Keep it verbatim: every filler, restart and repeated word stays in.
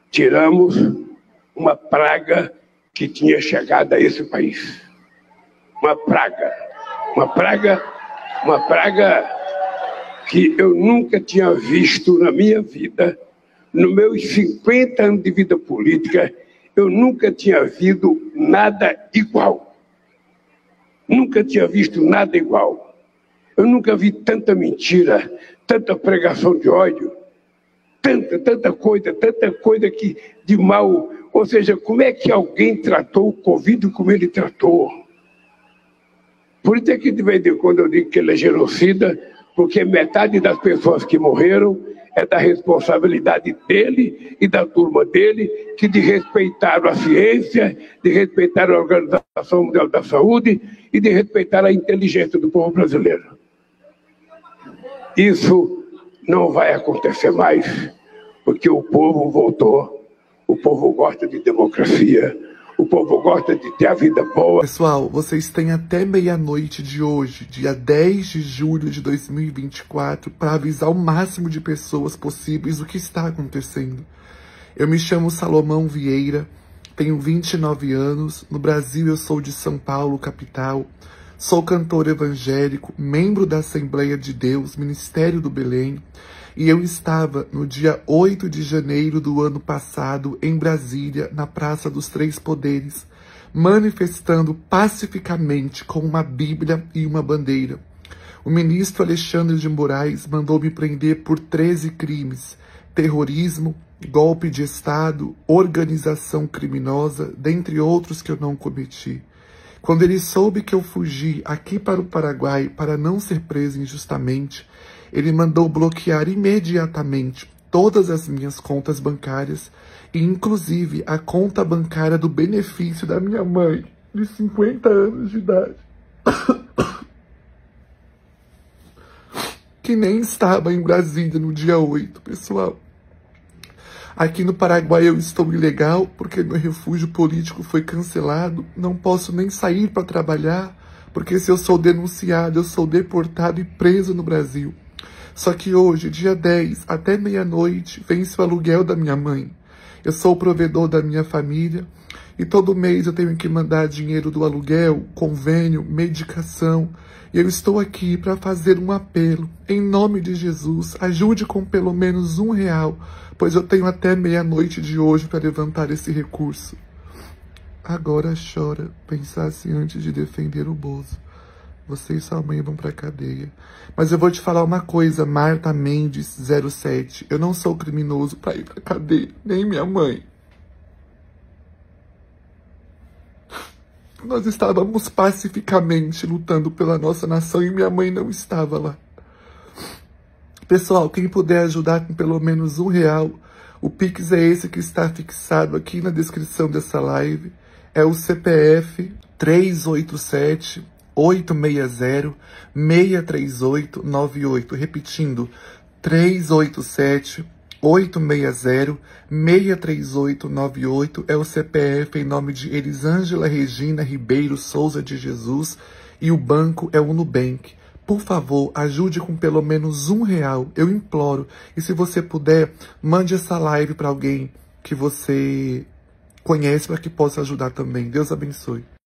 tiramos uma praga que tinha chegado a esse país. Uma praga, uma praga, uma praga que eu nunca tinha visto na minha vida. Nos meus cinquenta anos de vida política, eu nunca tinha visto nada igual. Nunca tinha visto nada igual. Eu nunca vi tanta mentira, tanta pregação de ódio, tanta, tanta coisa, tanta coisa que de mal. Ou seja, como é que alguém tratou o Covid como ele tratou? Por isso é que de vez em quando eu digo que ele é genocida, porque metade das pessoas que morreram é da responsabilidade dele e da turma dele, que desrespeitaram a ciência, desrespeitaram a Organização Mundial da Saúde e desrespeitaram a inteligência do povo brasileiro. Isso não vai acontecer mais, porque o povo voltou, o povo gosta de democracia, o povo gosta de ter a vida boa. Pessoal, vocês têm até meia-noite de hoje, dia dez de julho de dois mil e vinte e quatro, para avisar o máximo de pessoas possíveis o que está acontecendo. Eu me chamo Salomão Vieira, tenho vinte e nove anos, no Brasil eu sou de São Paulo, capital, sou cantor evangélico, membro da Assembleia de Deus, Ministério do Belém, e eu estava no dia oito de janeiro do ano passado em Brasília, na Praça dos Três Poderes, manifestando pacificamente com uma Bíblia e uma bandeira. O ministro Alexandre de Moraes mandou me prender por treze crimes: terrorismo, golpe de Estado, organização criminosa, dentre outros que eu não cometi. Quando ele soube que eu fugi aqui para o Paraguai para não ser preso injustamente, ele mandou bloquear imediatamente todas as minhas contas bancárias e inclusive a conta bancária do benefício da minha mãe, de cinquenta anos de idade, que nem estava em Brasília no dia oito, pessoal. Aqui no Paraguai eu estou ilegal porque meu refúgio político foi cancelado, não posso nem sair para trabalhar, porque se eu sou denunciado, eu sou deportado e preso no Brasil. Só que hoje, dia dez, até meia-noite, vence o aluguel da minha mãe. Eu sou o provedor da minha família e todo mês eu tenho que mandar dinheiro do aluguel, convênio, medicação. E eu estou aqui para fazer um apelo. Em nome de Jesus, ajude com pelo menos um real, pois eu tenho até meia-noite de hoje para levantar esse recurso. Agora chora, pensasse antes de defender o Bozo. Você e sua mãe vão pra cadeia. Mas eu vou te falar uma coisa, Marta Mendes, zero sete. Eu não sou criminoso pra ir pra cadeia, nem minha mãe. Nós estávamos pacificamente lutando pela nossa nação e minha mãe não estava lá. Pessoal, quem puder ajudar com pelo menos um real, o Pix é esse que está fixado aqui na descrição dessa live. É o C P F três oito sete, oito seis zero, seis três oito nove oito. Repetindo, três oito sete, oito seis zero, seis três oito nove oito é o C P F em nome de Elisângela Regina Ribeiro Souza de Jesus e o banco é o Nubank. Por favor, ajude com pelo menos um real, eu imploro. E se você puder, mande essa live para alguém que você conhece para que possa ajudar também. Deus abençoe.